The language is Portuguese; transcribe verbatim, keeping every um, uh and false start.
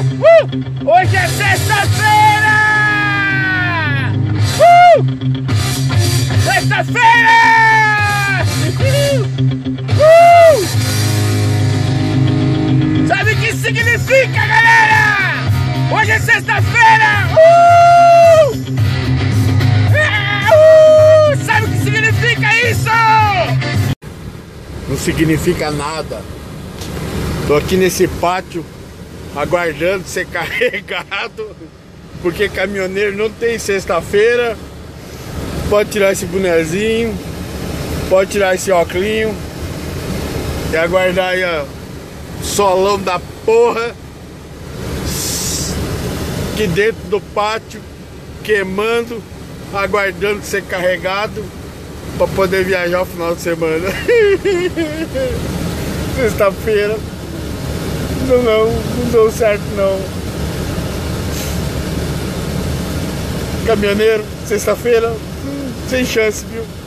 Uh! Hoje é sexta-feira! Uh! Sexta-feira! Uh! Sabe o que significa, galera? Hoje é sexta-feira! Uh! Uh! Sabe o que significa isso? Não significa nada. Tô aqui nesse pátio aguardando ser carregado, porque caminhoneiro não tem sexta-feira. Pode tirar esse bonezinho, pode tirar esse óculos e aguardar aí, ó, solão da porra aqui dentro do pátio, queimando, aguardando ser carregado para poder viajar o final de semana. Sexta-feira não, não, não deu certo não. Caminhoneiro, sexta-feira, sem chance, viu?